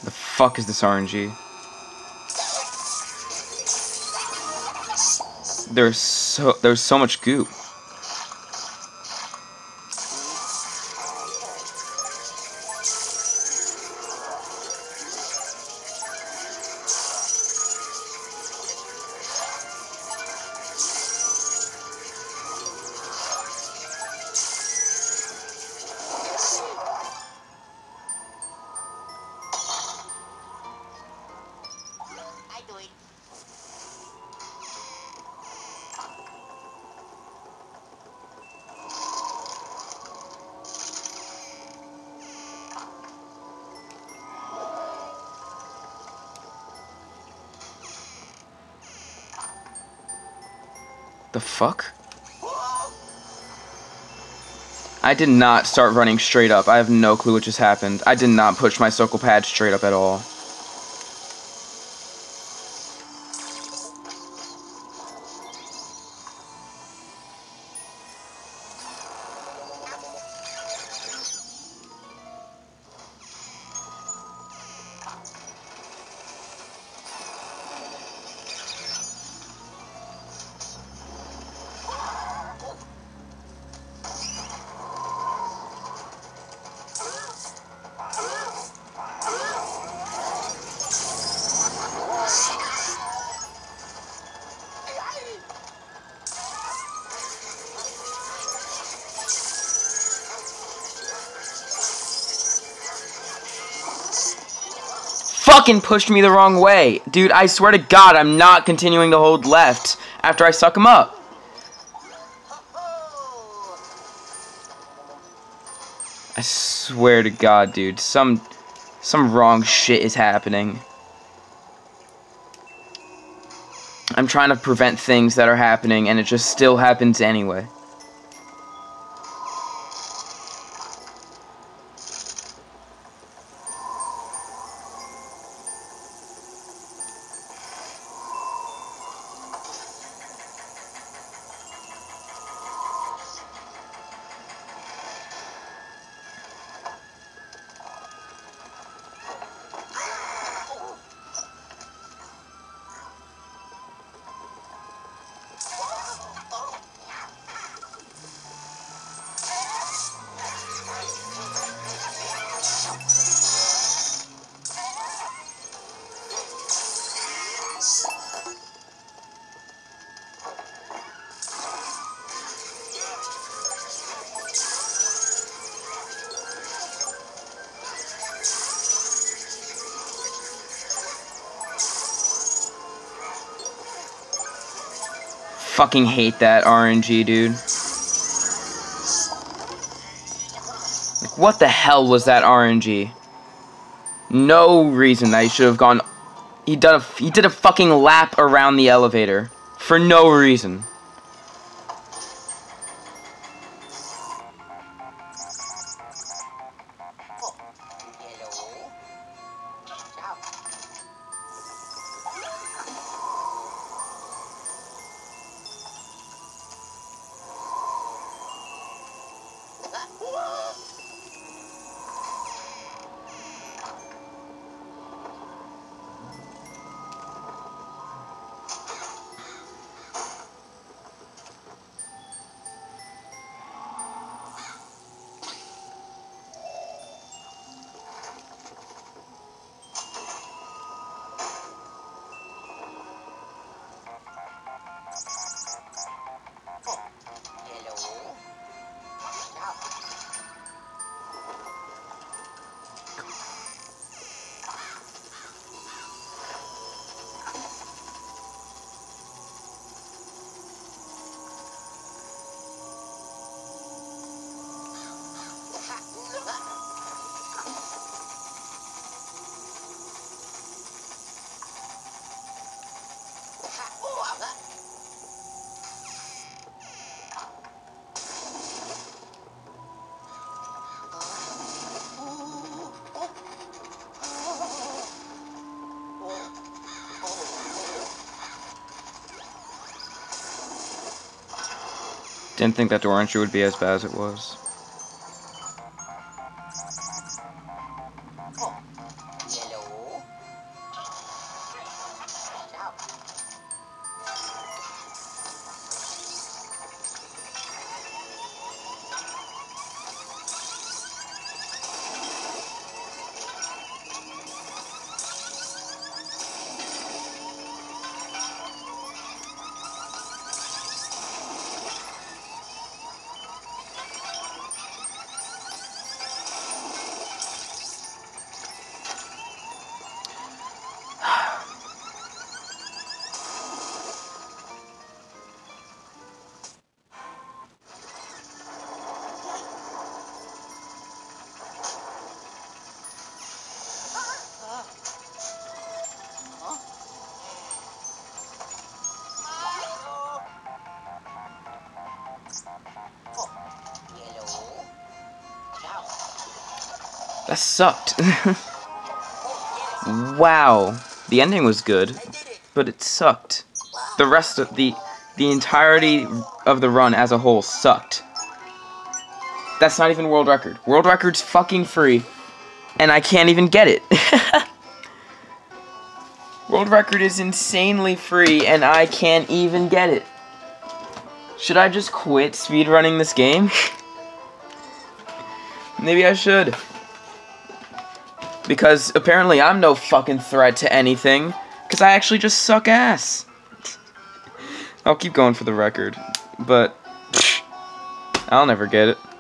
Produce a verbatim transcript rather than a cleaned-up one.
The fuck is this R N G? There's so there's so much goop. The fuck? I did not start running straight up. I have no clue what just happened. I did not push my circle pad straight up at all. Fucking pushed me the wrong way. Dude, I swear to God, I'm not continuing to hold left after I suck him up. I swear to God, dude, some some wrong shit is happening. I'm trying to prevent things that are happening and it just still happens anyway. Fucking hate that R N G, dude. Like, what the hell was that R N G? No reason that he should have gone. He did a he did a fucking lap around the elevator for no reason. Didn't think that door entry would be as bad as it was. That sucked. Wow. The ending was good, but it sucked. The rest of the the entirety of the run as a whole sucked. That's not even world record. World record's fucking free, and I can't even get it. World record is insanely free, and I can't even get it. Should I just quit speedrunning this game? Maybe I should. Because apparently I'm no fucking threat to anything. Because I actually just suck ass. I'll keep going for the record. But I'll never get it.